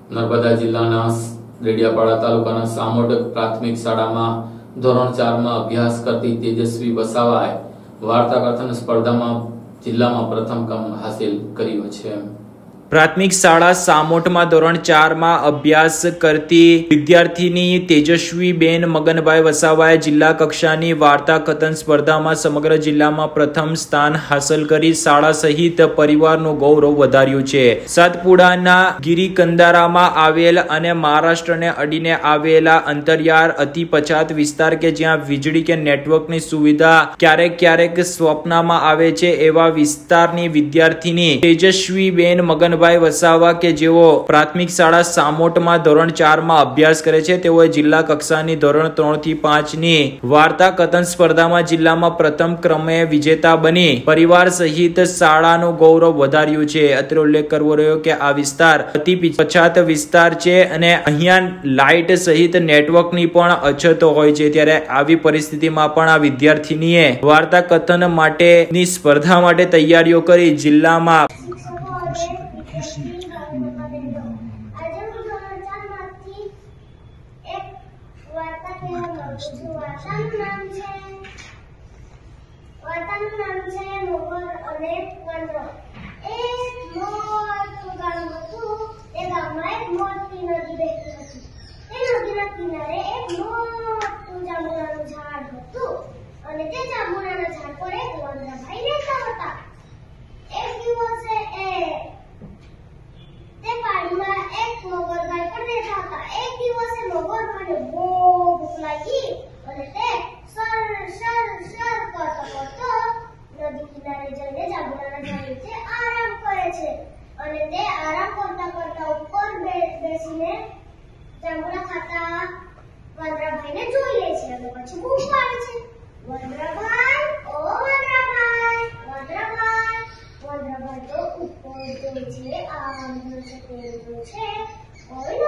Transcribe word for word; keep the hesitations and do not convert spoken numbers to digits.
નર્મદા જિલ્લાના ડેડિયાપાડા તાલુકાના સામોડ પ્રાથમિક શાળામાં ધોરણ ચાર માં અભ્યાસ કરતી તેજસ્વી વસાવાએ વાર્તા કથન સ્પર્ધામાં જિલ્લામાં પ્રથમ ક્રમ હાસિલ કર્યો છે। પ્રાથમિક શાળા સામોટમાં ધોરણ ચાર માં અભ્યાસ કરતી વિદ્યાર્થીની તેજસ્વી બેન મગનભાઈ વસાવાએ જિલ્લા કક્ષાની વાર્તા કથન સ્પર્ધામાં સમગ્ર જિલ્લામાં પ્રથમ સ્થાન હાંસલ કરી શાળા સહિત પરિવારનું ગૌરવ વધાર્યું છે। સાતપુડાના ગિરિકંદારામાં આવેલ અને મહારાષ્ટ્રને અડીને આવેલા અંતરિયાળ અતિ પછાત વિસ્તાર કે જ્યાં વીજળી કે નેટવર્કની સુવિધા ક્યારેક ક્યારેક સ્વપ્નમાં આવે છે એવા વિસ્તારની વિદ્યાર્થીની તેજસ્વી બેન મગન ભાઈ વસાવા કે જેઓ પ્રાથમિક શાળા સામોટમાં ધોરણ ચાર માં અભ્યાસ કરે છે તેઓએ જિલ્લા કક્ષાની ધોરણ ત્રણ થી પાંચ ની વાર્તા કથન સ્પર્ધામાં જિલ્લામાં પ્રથમ ક્રમે વિજેતા બની પરિવાર સહિત શાળાનું ગૌરવ વધાર્યું છે। અત્રે ઉલ્લેખ કરવો રહ્યો કે આ વિસ્તાર અતિ પછાત વિસ્તાર છે અને અહીંયા લાઇટ સહિત નેટવર્કની પણ અછત હોય છે, ત્યારે આવી પરિસ્થિતિમાં પણ આ વિદ્યાર્થીનીએ વાર્તા કથન માટેની સ્પર્ધા માટે તૈયારીઓ કરી જિલ્લામાં Oh,